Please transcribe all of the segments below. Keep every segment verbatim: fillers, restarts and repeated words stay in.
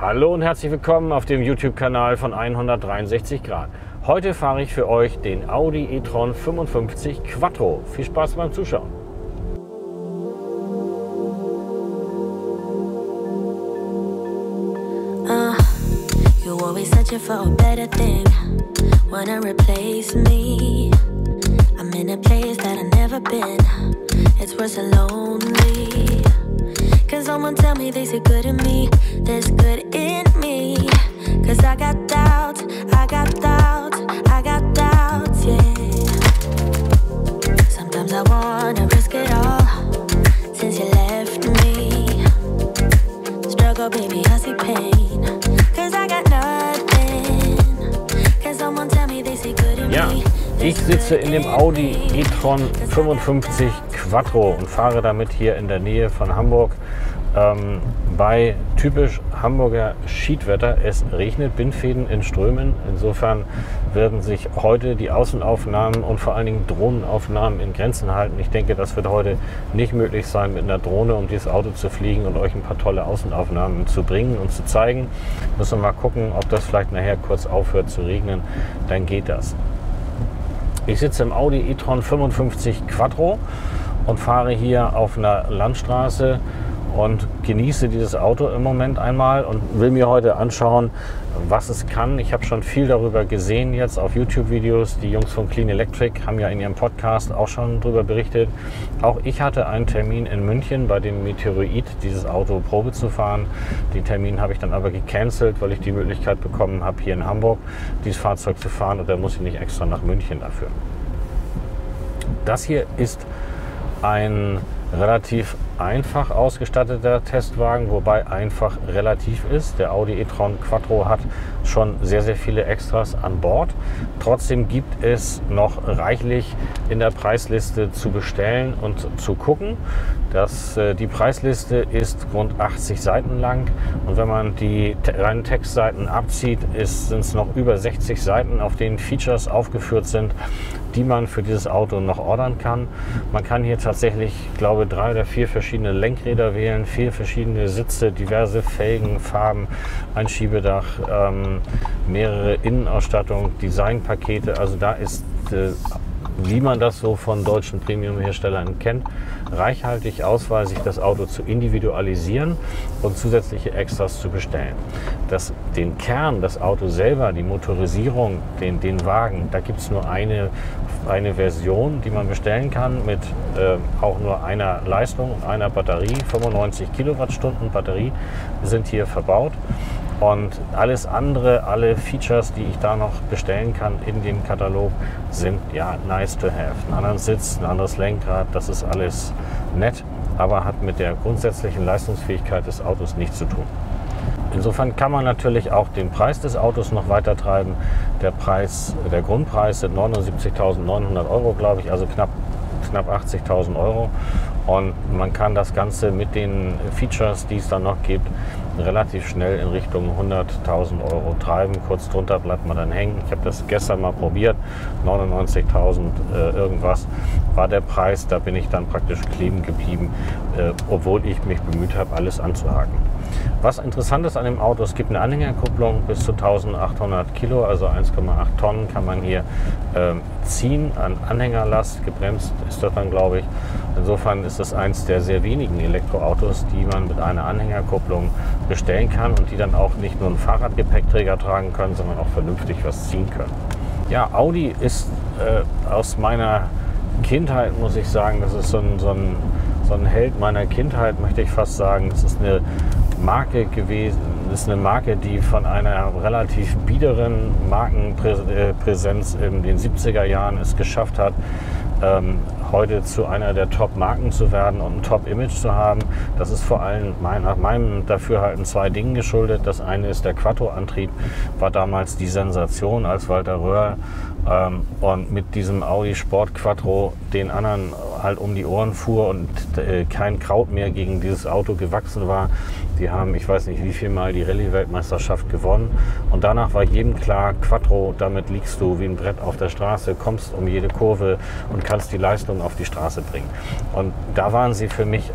Hallo und herzlich willkommen auf dem YouTube-Kanal von hundertdreiundsechzig Grad. Heute fahre ich für euch den Audi e-tron fünfundfünfzig Quattro. Viel Spaß beim Zuschauen. Uh, you're always searching for a better thing, wanna replace me. I'm in a place that I've never been. It's worse than lonely. Can someone tell me they see good in me? There's good in me. Cause I got doubts, I got doubts, I got doubts, yeah. Sometimes I wanna risk it all. Since you left me, struggle, baby, I see pain. Cause I got nothing. Can someone tell me they see good in Ja, me? ich sitze in dem Audi e-tron fünfundfünfzig Quattro und fahre damit hier in der Nähe von Hamburg ähm, bei typisch Hamburger Schiedwetter. Es regnet Bindfäden in Strömen. Insofern werden sich heute die Außenaufnahmen und vor allen Dingen Drohnenaufnahmen in Grenzen halten. Ich denke, das wird heute nicht möglich sein, mit einer Drohne um dieses Auto zu fliegen und euch ein paar tolle Außenaufnahmen zu bringen und zu zeigen. Müssen wir mal gucken, ob das vielleicht nachher kurz aufhört zu regnen. Dann geht das. Ich sitze im Audi e-tron fünfundfünfzig Quattro und fahre hier auf einer Landstraße und genieße dieses Auto im Moment einmal und will mir heute anschauen, was es kann. Ich habe schon viel darüber gesehen jetzt auf YouTube-Videos. Die Jungs von Clean Electric haben ja in ihrem Podcast auch schon darüber berichtet. Auch ich hatte einen Termin in München bei dem Meteoroid, dieses Auto Probe zu fahren. Den Termin habe ich dann aber gecancelt, weil ich die Möglichkeit bekommen habe, hier in Hamburg dieses Fahrzeug zu fahren, und da muss ich nicht extra nach München dafür. Das hier ist ein relativ einfach ausgestatteter Testwagen, wobei einfach relativ ist. Der Audi e-tron Quattro hat schon sehr, sehr viele Extras an Bord. Trotzdem gibt es noch reichlich in der Preisliste zu bestellen und zu gucken. Das, äh, die Preisliste ist rund achtzig Seiten lang, und wenn man die reinen Textseiten abzieht, sind es noch über sechzig Seiten, auf denen Features aufgeführt sind, die man für dieses Auto noch ordern kann. Man kann hier tatsächlich, ich glaube, drei oder vier verschiedene Lenkräder wählen, vier verschiedene Sitze, diverse Felgen, Farben, ein Schiebedach, ähm, mehrere Innenausstattungen, Designpakete. Also da ist, äh, wie man das so von deutschen Premium-Herstellern kennt, reichhaltig Auswahl, sich das Auto zu individualisieren und zusätzliche Extras zu bestellen. Das, den Kern, das Auto selber, die Motorisierung, den, den Wagen, da gibt es nur eine, eine Version, die man bestellen kann mit äh, auch nur einer Leistung und einer Batterie. fünfundneunzig Kilowattstunden Batterie sind hier verbaut. Und alles andere, alle Features, die ich da noch bestellen kann in dem Katalog, sind ja nice to have. Ein anderen Sitz, ein anderes Lenkrad, das ist alles nett, aber hat mit der grundsätzlichen Leistungsfähigkeit des Autos nichts zu tun. Insofern kann man natürlich auch den Preis des Autos noch weiter treiben. Der Preis, der Grundpreis sind neunundsiebzigtausendneunhundert Euro, glaube ich, also knapp, knapp achtzigtausend Euro. Und man kann das Ganze mit den Features, die es dann noch gibt, relativ schnell in Richtung hunderttausend Euro treiben. Kurz drunter bleibt man dann hängen. Ich habe das gestern mal probiert. neunundneunzigtausend äh, irgendwas war der Preis. Da bin ich dann praktisch kleben geblieben, äh, obwohl ich mich bemüht habe, alles anzuhaken. Was interessant ist an dem Auto, es gibt eine Anhängerkupplung bis zu eintausendachthundert Kilo, also eins Komma acht Tonnen kann man hier äh, ziehen an Anhängerlast. Gebremst ist das dann, glaube ich. Insofern ist es eins der sehr wenigen Elektroautos, die man mit einer Anhängerkupplung bestellen kann und die dann auch nicht nur einen Fahrradgepäckträger tragen können, sondern auch vernünftig was ziehen können. Ja, Audi ist äh, aus meiner Kindheit, muss ich sagen, das ist so ein, so, ein, so ein Held meiner Kindheit, möchte ich fast sagen. Das ist eine Marke gewesen, das ist eine Marke, die von einer relativ biederen Markenpräsenz in den siebziger Jahren es geschafft hat, ähm, heute zu einer der Top-Marken zu werden und ein Top-Image zu haben. Das ist vor allem mein, nach meinem Dafürhalten zwei Dingen geschuldet. Das eine ist der Quattro-Antrieb, war damals die Sensation, als Walter Röhrl ähm, und mit diesem Audi Sport Quattro den anderen halt um die Ohren fuhr und äh, kein Kraut mehr gegen dieses Auto gewachsen war. Die haben, ich weiß nicht wie viel Mal, die Rallye-Weltmeisterschaft gewonnen. Und danach war jedem klar, Quattro, damit liegst du wie ein Brett auf der Straße, kommst um jede Kurve und kannst die Leistung auf die Straße bringen. Und da waren sie für mich auch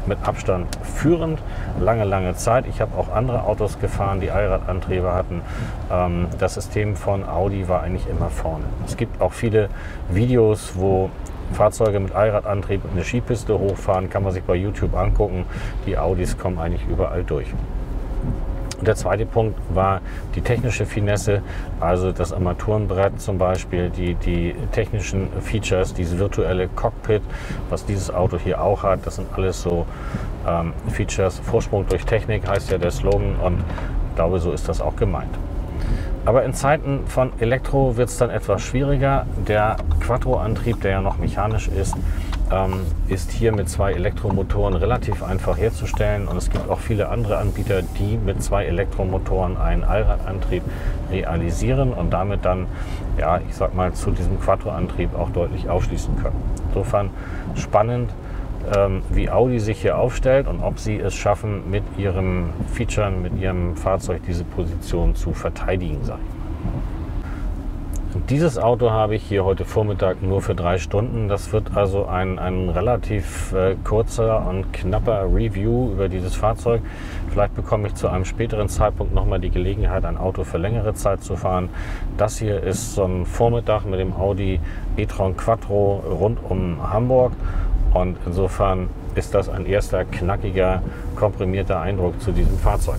mit Abstand führend, lange, lange Zeit. Ich habe auch andere Autos gefahren, die Allradantriebe hatten. Ähm, das System von Audi war eigentlich immer vorne. Es gibt auch viele Videos, wo Fahrzeuge mit Allradantrieb eine Skipiste hochfahren, kann man sich bei YouTube angucken. Die Audis kommen eigentlich überall durch. Und der zweite Punkt war die technische Finesse, also das Armaturenbrett zum Beispiel, die, die technischen Features, dieses virtuelle Cockpit, was dieses Auto hier auch hat, das sind alles so ähm, Features. Vorsprung durch Technik heißt ja der Slogan und ich glaube, so ist das auch gemeint. Aber in Zeiten von Elektro wird es dann etwas schwieriger. Der Quattro-Antrieb, der ja noch mechanisch ist, ähm, ist hier mit zwei Elektromotoren relativ einfach herzustellen. Und es gibt auch viele andere Anbieter, die mit zwei Elektromotoren einen Allradantrieb realisieren und damit dann, ja, ich sag mal, zu diesem Quattro-Antrieb auch deutlich aufschließen können. Insofern spannend, ähm, wie Audi sich hier aufstellt und ob sie es schaffen, mit ihrem Feature, mit ihrem Fahrzeug diese Position zu verteidigen, sage ich. Dieses Auto habe ich hier heute Vormittag nur für drei Stunden. Das wird also ein, ein relativ äh, kurzer und knapper Review über dieses Fahrzeug. Vielleicht bekomme ich zu einem späteren Zeitpunkt nochmal die Gelegenheit, ein Auto für längere Zeit zu fahren. Das hier ist so ein Vormittag mit dem Audi e-tron Quattro rund um Hamburg. Und insofern ist das ein erster knackiger, komprimierter Eindruck zu diesem Fahrzeug.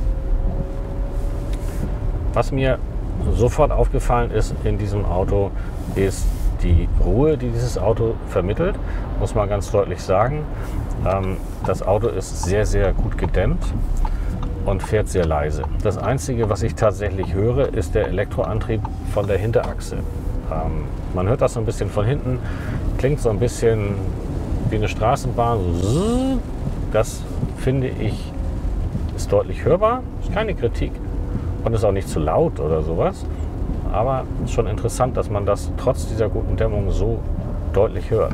Was mir sofort aufgefallen ist in diesem Auto, ist die Ruhe, die dieses Auto vermittelt, muss man ganz deutlich sagen. Ähm, das Auto ist sehr, sehr gut gedämmt und fährt sehr leise. Das Einzige, was ich tatsächlich höre, ist der Elektroantrieb von der Hinterachse. Ähm, man hört das so ein bisschen von hinten, klingt so ein bisschen wie eine Straßenbahn. So, das finde ich ist deutlich hörbar, ist keine Kritik. Und ist auch nicht zu laut oder sowas. Aber es ist schon interessant, dass man das trotz dieser guten Dämmung so deutlich hört.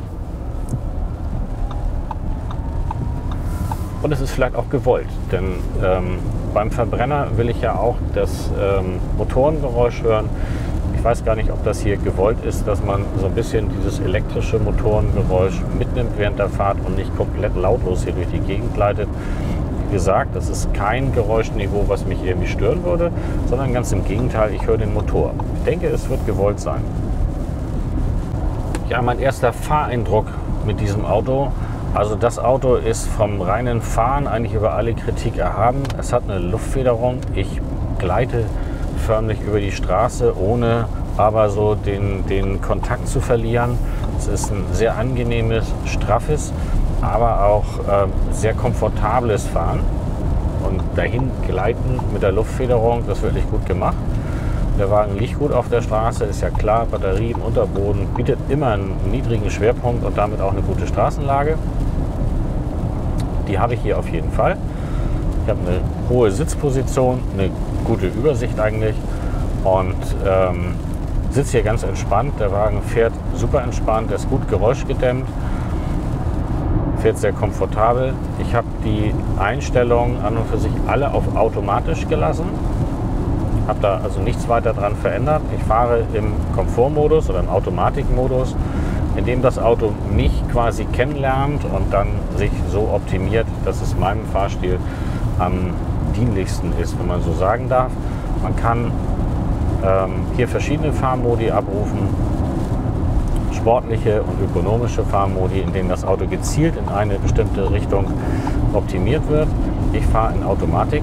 Und es ist vielleicht auch gewollt, denn ähm, beim Verbrenner will ich ja auch das ähm, Motorengeräusch hören. Ich weiß gar nicht, ob das hier gewollt ist, dass man so ein bisschen dieses elektrische Motorengeräusch mitnimmt während der Fahrt und nicht komplett lautlos hier durch die Gegend gleitet. Gesagt, das ist kein Geräuschniveau, was mich irgendwie stören würde, sondern ganz im Gegenteil, ich höre den Motor. Ich denke, es wird gewollt sein. Ja, mein erster Fahreindruck mit diesem Auto. Also das Auto ist vom reinen Fahren eigentlich über alle Kritik erhaben. Es hat eine Luftfederung. Ich gleite förmlich über die Straße, ohne aber so den, den Kontakt zu verlieren. Es ist ein sehr angenehmes, straffes, aber auch äh, sehr komfortables Fahren und dahin gleiten mit der Luftfederung, das ist wirklich gut gemacht. Der Wagen liegt gut auf der Straße, ist ja klar, Batterie im Unterboden bietet immer einen niedrigen Schwerpunkt und damit auch eine gute Straßenlage. Die habe ich hier auf jeden Fall. Ich habe eine hohe Sitzposition, eine gute Übersicht eigentlich und ähm, sitze hier ganz entspannt. Der Wagen fährt super entspannt, er ist gut geräuschgedämmt. Fährt sehr komfortabel. Ich habe die Einstellungen an und für sich alle auf automatisch gelassen. Habe da also nichts weiter dran verändert. Ich fahre im Komfortmodus oder im Automatikmodus, in dem das Auto mich quasi kennenlernt und dann sich so optimiert, dass es meinem Fahrstil am dienlichsten ist, wenn man so sagen darf. Man kann ähm, hier verschiedene Fahrmodi abrufen. Sportliche und ökonomische Fahrmodi, in denen das Auto gezielt in eine bestimmte Richtung optimiert wird. Ich fahre in Automatik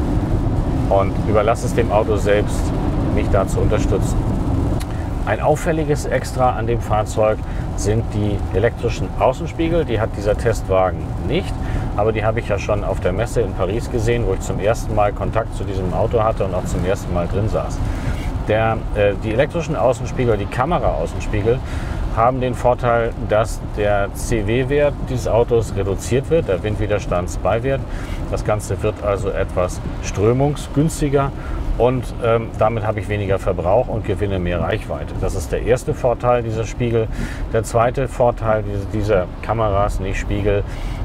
und überlasse es dem Auto selbst, mich da zu unterstützen. Ein auffälliges Extra an dem Fahrzeug sind die elektrischen Außenspiegel. Die hat dieser Testwagen nicht, aber die habe ich ja schon auf der Messe in Paris gesehen, wo ich zum ersten Mal Kontakt zu diesem Auto hatte und auch zum ersten Mal drin saß. Der, äh, die elektrischen Außenspiegel, die Kamera-Außenspiegel, haben den Vorteil, dass der C W-Wert dieses Autos reduziert wird, der Windwiderstandsbeiwert. Das Ganze wird also etwas strömungsgünstiger und ähm, damit habe ich weniger Verbrauch und gewinne mehr Reichweite. Das ist der erste Vorteil dieser Spiegel. Der zweite Vorteil dieser Kameras, nicht Spiegel,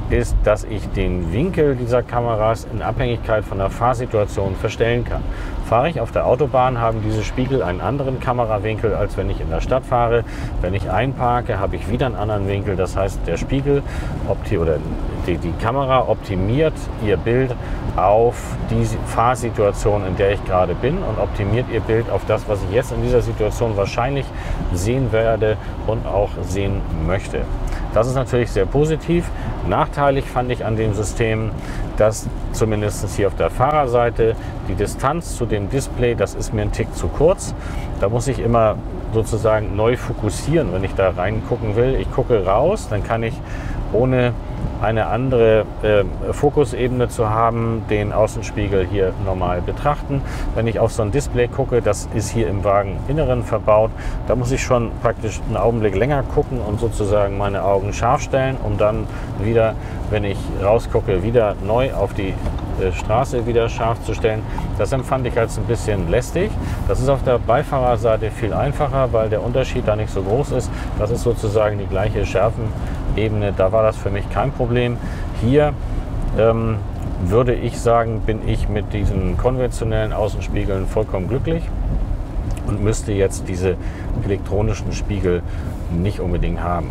ist, dass ich den Winkel dieser Kameras in Abhängigkeit von der Fahrsituation verstellen kann. Fahre ich auf der Autobahn, haben diese Spiegel einen anderen Kamerawinkel, als wenn ich in der Stadt fahre. Wenn ich einparke, habe ich wieder einen anderen Winkel. Das heißt, der Spiegel opti oder die, die Kamera optimiert ihr Bild auf die Fahrsituation, in der ich gerade bin, und optimiert ihr Bild auf das, was ich jetzt in dieser Situation wahrscheinlich sehen werde und auch sehen möchte. Das ist natürlich sehr positiv. Nachteilig fand ich an dem System, dass zumindest hier auf der Fahrerseite die Distanz zu dem Display, das ist mir ein Tick zu kurz. Da muss ich immer sozusagen neu fokussieren, wenn ich da reingucken will. Ich gucke raus, dann kann ich, ohne eine andere äh, Fokusebene zu haben, den Außenspiegel hier normal betrachten. Wenn ich auf so ein Display gucke, das ist hier im Wageninneren verbaut, da muss ich schon praktisch einen Augenblick länger gucken und sozusagen meine Augen scharf stellen, um dann wieder, wenn ich rausgucke, wieder neu auf die äh, Straße wieder scharf zu stellen. Das empfand ich als ein bisschen lästig. Das ist auf der Beifahrerseite viel einfacher, weil der Unterschied da nicht so groß ist. Das ist sozusagen die gleiche Schärfenebene. Da war das für mich kein Problem. Hier ähm, würde ich sagen, bin ich mit diesen konventionellen Außenspiegeln vollkommen glücklich und müsste jetzt diese elektronischen Spiegel nicht unbedingt haben.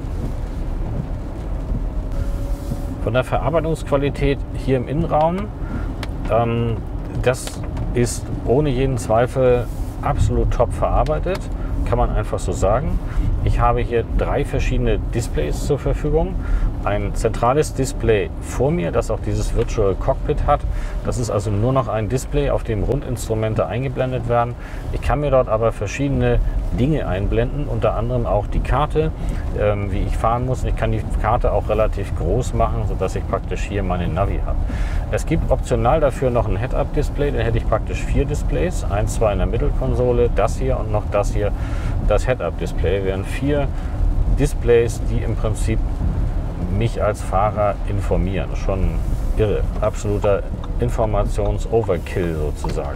Von der Verarbeitungsqualität hier im Innenraum, ähm, das ist ohne jeden Zweifel absolut top verarbeitet, kann man einfach so sagen. Ich habe hier drei verschiedene Displays zur Verfügung. Ein zentrales Display vor mir, das auch dieses Virtual Cockpit hat. Das ist also nur noch ein Display, auf dem Rundinstrumente eingeblendet werden. Ich kann mir dort aber verschiedene Dinge einblenden, unter anderem auch die Karte, ähm, wie ich fahren muss. Ich kann die Karte auch relativ groß machen, sodass ich praktisch hier meine Navi habe. Es gibt optional dafür noch ein Head-Up-Display, da hätte ich praktisch vier Displays, eins, zwei in der Mittelkonsole, das hier und noch das hier, das Head-Up-Display. Wären vier Displays, die im Prinzip mich als Fahrer informieren. Schon irre, absoluter Informations-Overkill sozusagen.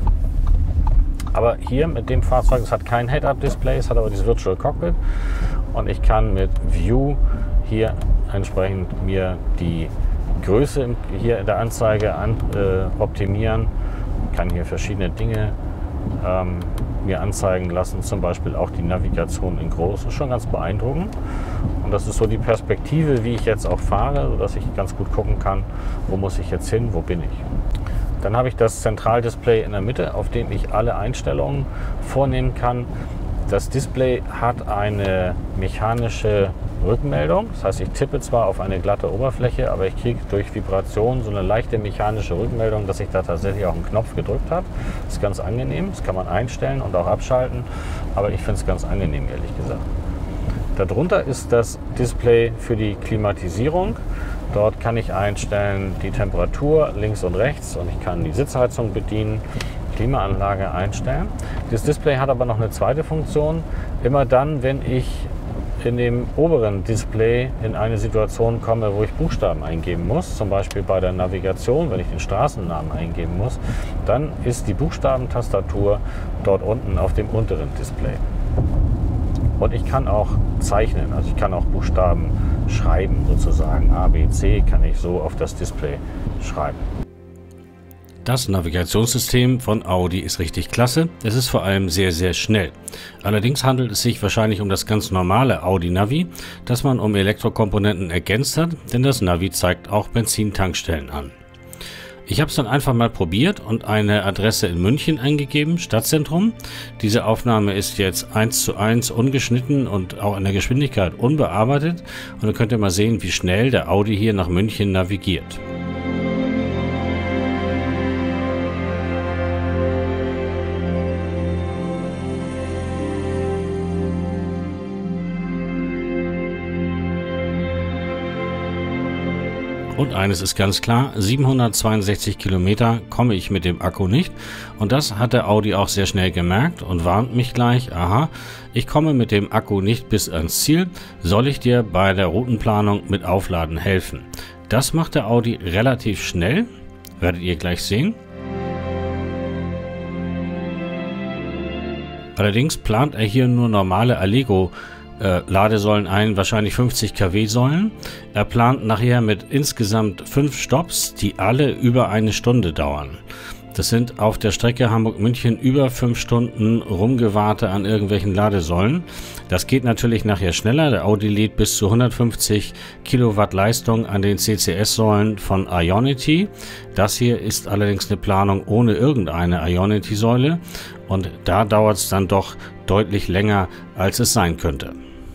Aber hier mit dem Fahrzeug, es hat kein Head-Up-Display, es hat aber dieses Virtual Cockpit und ich kann mit View hier entsprechend mir die Größe hier in der Anzeige an, äh, optimieren. Ich kann hier verschiedene Dinge ähm, mir anzeigen lassen, zum Beispiel auch die Navigation in groß. Das ist schon ganz beeindruckend. Und das ist so die Perspektive, wie ich jetzt auch fahre, sodass ich ganz gut gucken kann, wo muss ich jetzt hin, wo bin ich. Dann habe ich das Zentraldisplay in der Mitte, auf dem ich alle Einstellungen vornehmen kann. Das Display hat eine mechanische Rückmeldung. Das heißt, ich tippe zwar auf eine glatte Oberfläche, aber ich kriege durch Vibration so eine leichte mechanische Rückmeldung, dass ich da tatsächlich auch einen Knopf gedrückt habe. Das ist ganz angenehm. Das kann man einstellen und auch abschalten. Aber ich finde es ganz angenehm, ehrlich gesagt. Darunter ist das Display für die Klimatisierung. Dort kann ich einstellen die Temperatur links und rechts und ich kann die Sitzheizung bedienen, Klimaanlage einstellen. Das Display hat aber noch eine zweite Funktion. Immer dann, wenn ich in dem oberen Display in eine Situation komme, wo ich Buchstaben eingeben muss, zum Beispiel bei der Navigation, wenn ich den Straßennamen eingeben muss, dann ist die Buchstabentastatur dort unten auf dem unteren Display. Und ich kann auch zeichnen, also ich kann auch Buchstaben schreiben, sozusagen A, B, C kann ich so auf das Display schreiben. Das Navigationssystem von Audi ist richtig klasse. Es ist vor allem sehr, sehr schnell. Allerdings handelt es sich wahrscheinlich um das ganz normale Audi Navi, das man um Elektrokomponenten ergänzt hat, denn das Navi zeigt auch Benzintankstellen an. Ich habe es dann einfach mal probiert und eine Adresse in München eingegeben, Stadtzentrum. Diese Aufnahme ist jetzt eins zu eins ungeschnitten und auch in der Geschwindigkeit unbearbeitet. Und dann könnt ihr mal sehen, wie schnell der Audi hier nach München navigiert. Und eines ist ganz klar, siebenhundertzweiundsechzig Kilometer komme ich mit dem Akku nicht. Und das hat der Audi auch sehr schnell gemerkt und warnt mich gleich, aha, ich komme mit dem Akku nicht bis ans Ziel, soll ich dir bei der Routenplanung mit Aufladen helfen? Das macht der Audi relativ schnell, werdet ihr gleich sehen. Allerdings plant er hier nur normale Allego äh, Ladesäulen ein, wahrscheinlich fünfzig Kilowatt Säulen. Er plant nachher mit insgesamt fünf Stopps, die alle über eine Stunde dauern. Das sind auf der Strecke Hamburg-München über fünf Stunden Rumgewarte an irgendwelchen Ladesäulen. Das geht natürlich nachher schneller. Der Audi lädt bis zu hundertfünfzig Kilowatt Leistung an den C C S-Säulen von Ionity. Das hier ist allerdings eine Planung ohne irgendeine Ionity-Säule und da dauert es dann doch deutlich länger, als es sein könnte.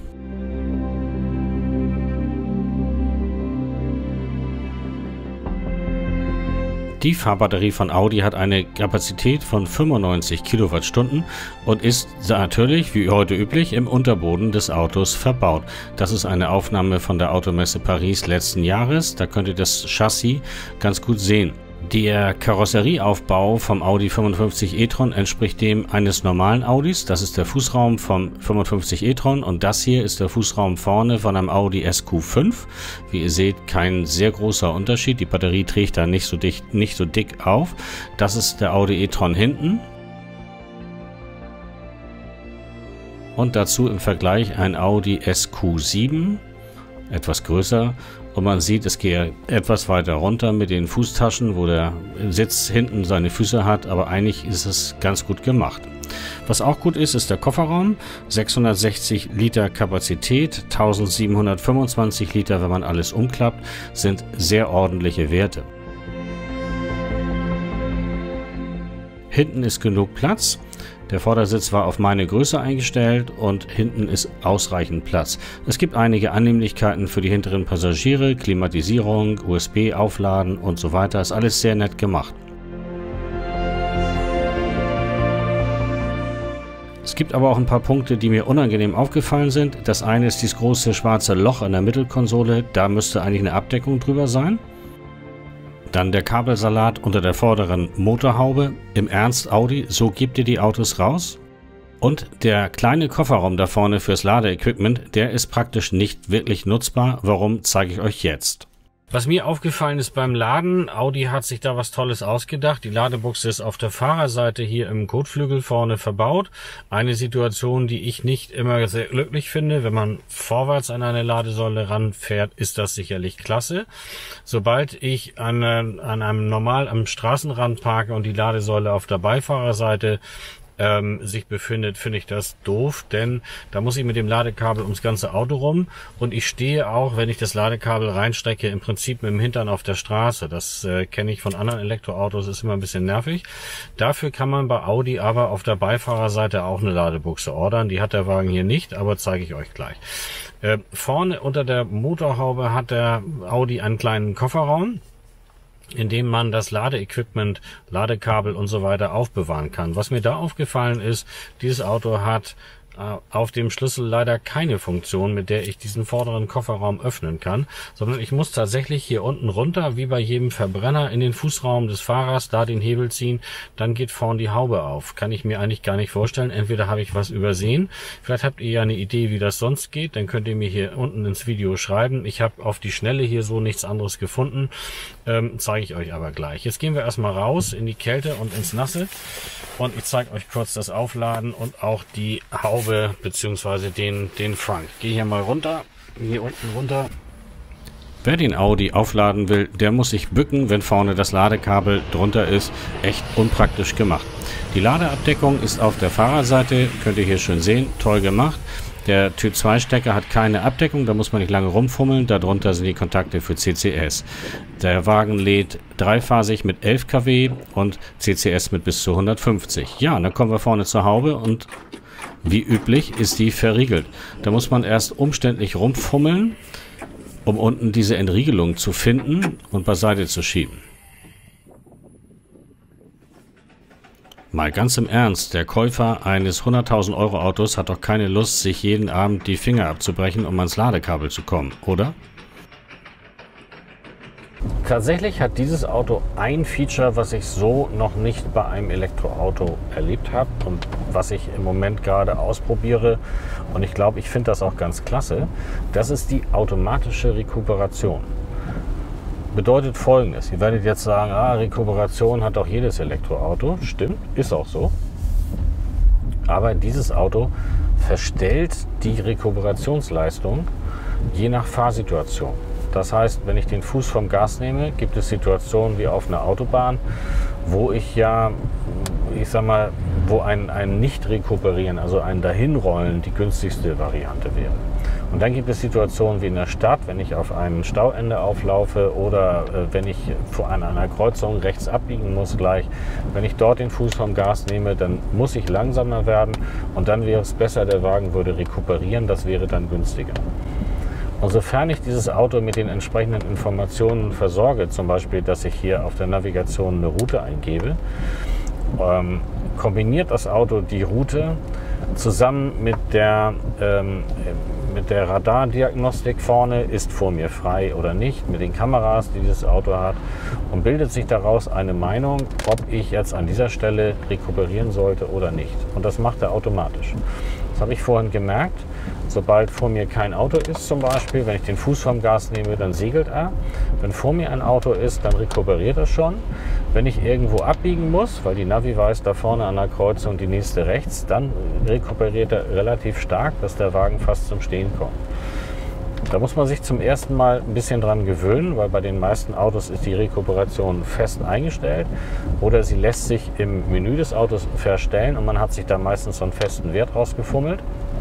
Die Fahrbatterie von Audi hat eine Kapazität von fünfundneunzig Kilowattstunden und ist natürlich, wie heute üblich, im Unterboden des Autos verbaut. Das ist eine Aufnahme von der Automesse Paris letzten Jahres. Da könnt ihr das Chassis ganz gut sehen. Der Karosserieaufbau vom Audi fünfundfünfzig e-tron entspricht dem eines normalen Audis. Das ist der Fußraum vom fünfundfünfzig e-tron und das hier ist der Fußraum vorne von einem Audi S Q fünf. Wie ihr seht, kein sehr großer Unterschied. Die Batterie trägt da nicht so dicht, nicht so dick auf. Das ist der Audi e-tron hinten. Und dazu im Vergleich ein Audi S Q sieben, etwas größer. Und man sieht, es geht etwas weiter runter mit den Fußtaschen, wo der Sitz hinten seine Füße hat, aber eigentlich ist es ganz gut gemacht. Was auch gut ist, ist der Kofferraum. sechshundertsechzig Liter Kapazität, eintausendsiebenhundertfünfundzwanzig Liter, wenn man alles umklappt, sind sehr ordentliche Werte. Hinten ist genug Platz. Der Vordersitz war auf meine Größe eingestellt und hinten ist ausreichend Platz. Es gibt einige Annehmlichkeiten für die hinteren Passagiere, Klimatisierung, U S B aufladen und so weiter. Ist alles sehr nett gemacht. Es gibt aber auch ein paar Punkte, die mir unangenehm aufgefallen sind. Das eine ist dieses große schwarze Loch in der Mittelkonsole. Da müsste eigentlich eine Abdeckung drüber sein. Dann der Kabelsalat unter der vorderen Motorhaube. Im Ernst, Audi, so gebt ihr die Autos raus? Und der kleine Kofferraum da vorne fürs Ladeequipment, der ist praktisch nicht wirklich nutzbar. Warum, zeige ich euch jetzt. Was mir aufgefallen ist beim Laden, Audi hat sich da was Tolles ausgedacht. Die Ladebuchse ist auf der Fahrerseite hier im Kotflügel vorne verbaut. Eine Situation, die ich nicht immer sehr glücklich finde. Wenn man vorwärts an eine Ladesäule ranfährt, ist das sicherlich klasse. Sobald ich an, an einem normal am Straßenrand parke und die Ladesäule auf der Beifahrerseite Ähm, sich befindet, finde ich das doof, denn da muss ich mit dem Ladekabel ums ganze Auto rum und ich stehe auch, wenn ich das Ladekabel reinstecke, im Prinzip mit dem Hintern auf der Straße. Das äh, kenne ich von anderen Elektroautos, ist immer ein bisschen nervig. Dafür kann man bei Audi aber auf der Beifahrerseite auch eine Ladebuchse ordern. Die hat der Wagen hier nicht, aber zeige ich euch gleich. Äh, vorne unter der Motorhaube hat der Audi einen kleinen Kofferraum, in dem man das Ladeequipment, Ladekabel und so weiter aufbewahren kann. Was mir da aufgefallen ist, dieses Auto hat äh, auf dem Schlüssel leider keine Funktion, mit der ich diesen vorderen Kofferraum öffnen kann, sondern ich muss tatsächlich hier unten runter, wie bei jedem Verbrenner, in den Fußraum des Fahrers, da den Hebel ziehen, dann geht vorn die Haube auf. Kann ich mir eigentlich gar nicht vorstellen. Entweder habe ich was übersehen, vielleicht habt ihr ja eine Idee, wie das sonst geht, dann könnt ihr mir hier unten ins Video schreiben. Ich habe auf die Schnelle hier so nichts anderes gefunden, ähm, zeige ich euch aber gleich. Jetzt gehen wir erstmal raus in die Kälte und ins Nasse und ich zeige euch kurz das Aufladen und auch die Haube bzw. den, den Frunk. Ich gehe hier mal runter, hier unten runter. Wer den Audi aufladen will, der muss sich bücken, wenn vorne das Ladekabel drunter ist. Echt unpraktisch gemacht. Die Ladeabdeckung ist auf der Fahrerseite, könnt ihr hier schön sehen, toll gemacht. Der Typ zwei Stecker hat keine Abdeckung, da muss man nicht lange rumfummeln. Darunter sind die Kontakte für C C S. Der Wagen lädt dreiphasig mit elf Kilowatt und C C S mit bis zu hundertfünfzig. Ja, dann kommen wir vorne zur Haube und wie üblich ist die verriegelt. Da muss man erst umständlich rumfummeln, um unten diese Entriegelung zu finden und beiseite zu schieben. Mal ganz im Ernst, der Käufer eines hunderttausend Euro Autos hat doch keine Lust, sich jeden Abend die Finger abzubrechen, um ans Ladekabel zu kommen, oder? Tatsächlich hat dieses Auto ein Feature, was ich so noch nicht bei einem Elektroauto erlebt habe und was ich im Moment gerade ausprobiere. Und ich glaube, ich finde das auch ganz klasse. Das ist die automatische Rekuperation. Bedeutet Folgendes. Ihr werdet jetzt sagen, ah, Rekuperation hat doch jedes Elektroauto. Stimmt, ist auch so. Aber dieses Auto verstellt die Rekuperationsleistung je nach Fahrsituation. Das heißt, wenn ich den Fuß vom Gas nehme, gibt es Situationen wie auf einer Autobahn, wo ich ja, ich sag mal, wo ein, ein Nicht-Rekuperieren, also ein Dahinrollen die günstigste Variante wäre. Und dann gibt es Situationen wie in der Stadt, wenn ich auf einem Stauende auflaufe oder äh, wenn ich vor an einer Kreuzung rechts abbiegen muss gleich. Wenn ich dort den Fuß vom Gas nehme, dann muss ich langsamer werden und dann wäre es besser, der Wagen würde rekuperieren, das wäre dann günstiger. Und sofern ich dieses Auto mit den entsprechenden Informationen versorge, zum Beispiel, dass ich hier auf der Navigation eine Route eingebe, ähm, kombiniert das Auto die Route zusammen mit der, ähm, mit der Radardiagnostik vorne, ist vor mir frei oder nicht, mit den Kameras, die dieses Auto hat, und bildet sich daraus eine Meinung, ob ich jetzt an dieser Stelle rekuperieren sollte oder nicht. Und das macht er automatisch. Das habe ich vorhin gemerkt. Sobald vor mir kein Auto ist zum Beispiel, wenn ich den Fuß vom Gas nehme, dann segelt er. Wenn vor mir ein Auto ist, dann rekuperiert er schon. Wenn ich irgendwo abbiegen muss, weil die Navi weiß, da vorne an der Kreuzung die nächste rechts, dann rekuperiert er relativ stark, dass der Wagen fast zum Stehen kommt. Da muss man sich zum ersten Mal ein bisschen dran gewöhnen, weil bei den meisten Autos ist die Rekuperation fest eingestellt oder sie lässt sich im Menü des Autos verstellen und man hat sich da meistens so einen festen Wert rausgefummelt.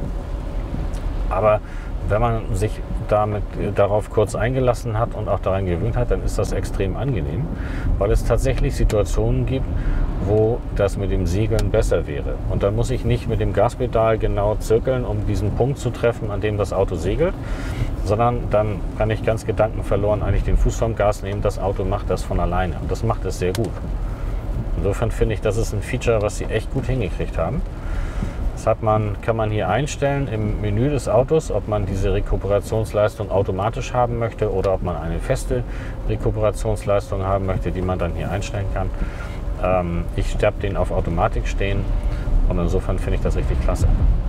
Aber wenn man sich damit, darauf kurz eingelassen hat und auch daran gewöhnt hat, dann ist das extrem angenehm, weil es tatsächlich Situationen gibt, wo das mit dem Segeln besser wäre. Und dann muss ich nicht mit dem Gaspedal genau zirkeln, um diesen Punkt zu treffen, an dem das Auto segelt, sondern dann kann ich ganz gedankenverloren eigentlich den Fuß vom Gas nehmen. Das Auto macht das von alleine und das macht es sehr gut. Insofern finde ich, das ist ein Feature, was sie echt gut hingekriegt haben. Das hat man, kann man hier einstellen im Menü des Autos, ob man diese Rekuperationsleistung automatisch haben möchte oder ob man eine feste Rekuperationsleistung haben möchte, die man dann hier einstellen kann. Ähm, ich habe den auf Automatik stehen und insofern finde ich das richtig klasse.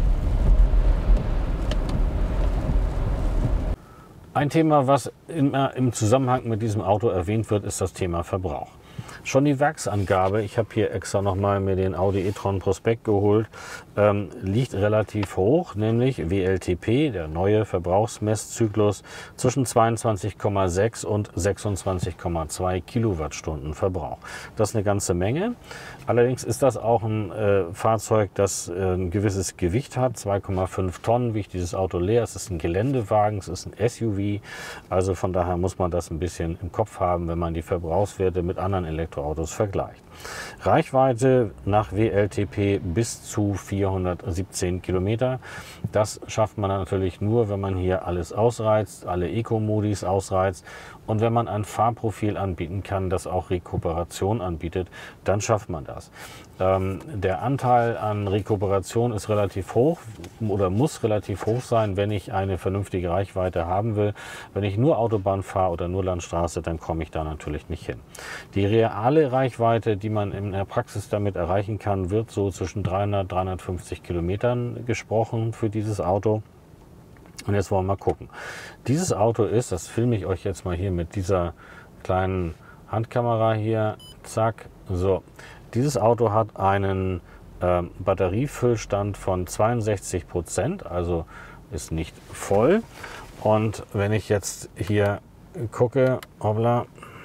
Ein Thema, was immer im Zusammenhang mit diesem Auto erwähnt wird, ist das Thema Verbrauch. Schon die Werksangabe, ich habe hier extra nochmal mir den Audi e-tron Prospekt geholt, ähm, liegt relativ hoch, nämlich W L T P, der neue Verbrauchsmesszyklus, zwischen zweiundzwanzig Komma sechs und sechsundzwanzig Komma zwei Kilowattstunden Verbrauch. Das ist eine ganze Menge. Allerdings ist das auch ein äh, Fahrzeug, das äh, ein gewisses Gewicht hat. zwei Komma fünf Tonnen wiegt dieses Auto leer. Es ist ein Geländewagen, es ist ein S U V. Also von daher muss man das ein bisschen im Kopf haben, wenn man die Verbrauchswerte mit anderen Elektroautos vergleicht. Reichweite nach W L T P bis zu vierhundertsiebzehn Kilometer. Das schafft man natürlich nur, wenn man hier alles ausreizt, alle Eco-Modis ausreizt und wenn man ein Fahrprofil anbieten kann, das auch Rekuperation anbietet, dann schafft man das. Ähm, der Anteil an Rekuperation ist relativ hoch oder muss relativ hoch sein, wenn ich eine vernünftige Reichweite haben will. Wenn ich nur Autobahn fahre oder nur Landstraße, dann komme ich da natürlich nicht hin. Die reale Reichweite, die man in der Praxis damit erreichen kann, wird so zwischen dreihundert und dreihundertfünfzig Kilometern gesprochen für dieses Auto. Und jetzt wollen wir mal gucken. Dieses Auto ist, das filme ich euch jetzt mal hier mit dieser kleinen Handkamera hier, zack, so. Dieses Auto hat einen äh, Batteriefüllstand von zweiundsechzig Prozent, also ist nicht voll. Und wenn ich jetzt hier gucke, hoppla,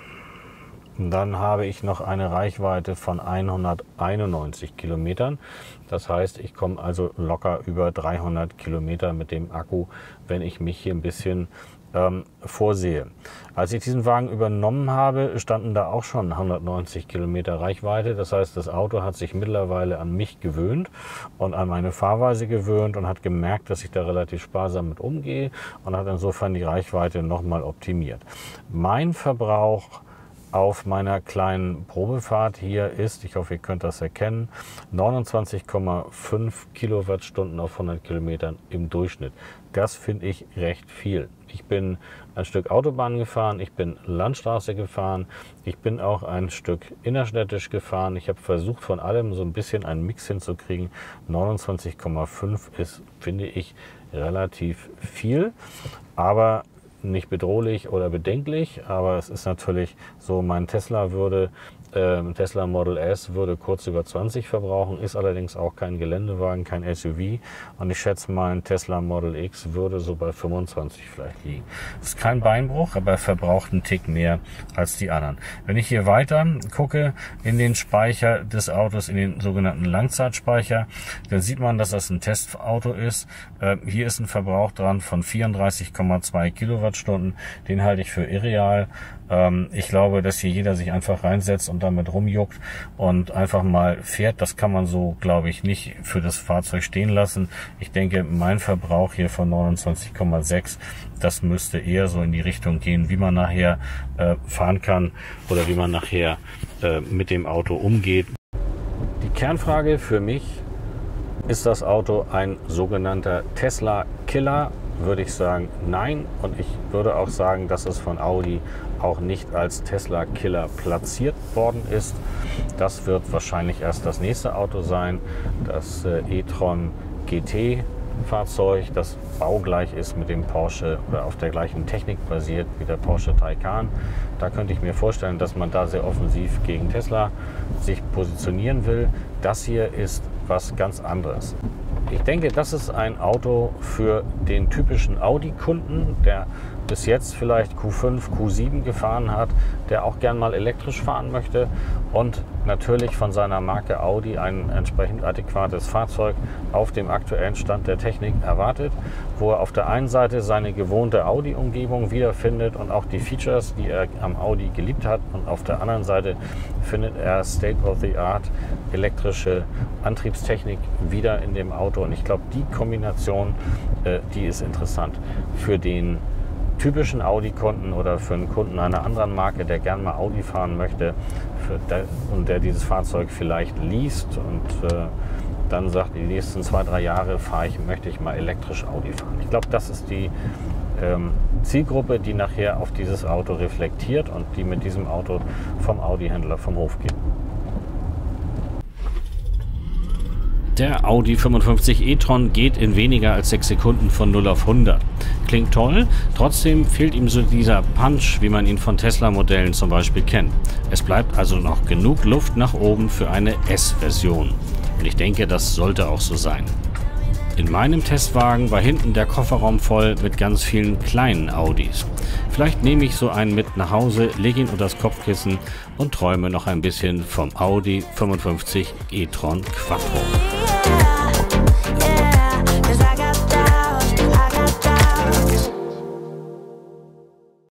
dann habe ich noch eine Reichweite von hunderteinundneunzig Kilometern. Das heißt, ich komme also locker über dreihundert Kilometer mit dem Akku, wenn ich mich hier ein bisschen ähm, vorsehe. Als ich diesen Wagen übernommen habe, standen da auch schon hundertneunzig Kilometer Reichweite. Das heißt, das Auto hat sich mittlerweile an mich gewöhnt und an meine Fahrweise gewöhnt und hat gemerkt, dass ich da relativ sparsam mit umgehe und hat insofern die Reichweite nochmal optimiert. Mein Verbrauch auf meiner kleinen Probefahrt hier ist, ich hoffe, ihr könnt das erkennen, neunundzwanzig Komma fünf Kilowattstunden auf hundert Kilometern im Durchschnitt. Das finde ich recht viel. Ich bin ein Stück Autobahn gefahren, ich bin Landstraße gefahren, ich bin auch ein Stück innerstädtisch gefahren. Ich habe versucht, von allem so ein bisschen einen Mix hinzukriegen. neunundzwanzig Komma fünf ist, finde ich, relativ viel, aber nicht bedrohlich oder bedenklich, aber es ist natürlich so, mein Tesla würde Ähm, Tesla Model S würde kurz über zwanzig verbrauchen, ist allerdings auch kein Geländewagen, kein S U V. Und ich schätze mal, ein Tesla Model X würde so bei fünfundzwanzig vielleicht liegen. Das ist kein Beinbruch, aber er verbraucht einen Tick mehr als die anderen. Wenn ich hier weiter gucke in den Speicher des Autos, in den sogenannten Langzeitspeicher, dann sieht man, dass das ein Testauto ist. Äh, hier ist ein Verbrauch dran von vierunddreißig Komma zwei Kilowattstunden. Den halte ich für irreal. Ähm, ich glaube, dass hier jeder sich einfach reinsetzt und damit rumjuckt und einfach mal fährt. Das kann man so, glaube ich, nicht für das Fahrzeug stehen lassen. Ich denke, mein Verbrauch hier von neunundzwanzig Komma sechs, das müsste eher so in die Richtung gehen, wie man nachher äh, fahren kann oder wie man nachher äh, mit dem Auto umgeht. Die Kernfrage für mich: Ist das Auto ein sogenannter Tesla-Killer? Würde ich sagen, nein. Und ich würde auch sagen, dass es von Audi auch nicht als Tesla-Killer platziert worden ist. Das wird wahrscheinlich erst das nächste Auto sein, das äh, e-tron G T-Fahrzeug, das baugleich ist mit dem Porsche oder auf der gleichen Technik basiert wie der Porsche Taycan. Da könnte ich mir vorstellen, dass man da sehr offensiv gegen Tesla sich positionieren will. Das hier ist was ganz anderes. Ich denke, das ist ein Auto für den typischen Audi-Kunden, der bis jetzt vielleicht Q fünf, Q sieben gefahren hat, der auch gern mal elektrisch fahren möchte und natürlich von seiner Marke Audi ein entsprechend adäquates Fahrzeug auf dem aktuellen Stand der Technik erwartet, wo er auf der einen Seite seine gewohnte Audi-Umgebung wiederfindet und auch die Features, die er am Audi geliebt hat, und auf der anderen Seite findet er State-of-the-Art elektrische Antriebstechnik wieder in dem Auto. Und ich glaube, die Kombination, äh, die ist interessant für den typischen Audi-Kunden oder für einen Kunden einer anderen Marke, der gern mal Audi fahren möchte für der, und der dieses Fahrzeug vielleicht least und äh, dann sagt, die nächsten zwei, drei Jahre fahre ich, möchte ich mal elektrisch Audi fahren. Ich glaube, das ist die ähm, Zielgruppe, die nachher auf dieses Auto reflektiert und die mit diesem Auto vom Audi-Händler vom Hof geht. Der Audi fünfundfünfzig e-tron geht in weniger als sechs Sekunden von null auf hundert. Klingt toll, trotzdem fehlt ihm so dieser Punch, wie man ihn von Tesla-Modellen zum Beispiel kennt. Es bleibt also noch genug Luft nach oben für eine S-Version. Und ich denke, das sollte auch so sein. In meinem Testwagen war hinten der Kofferraum voll mit ganz vielen kleinen Audis. Vielleicht nehme ich so einen mit nach Hause, lege ihn unter das Kopfkissen und träume noch ein bisschen vom Audi fünfundfünfzig e-tron Quattro.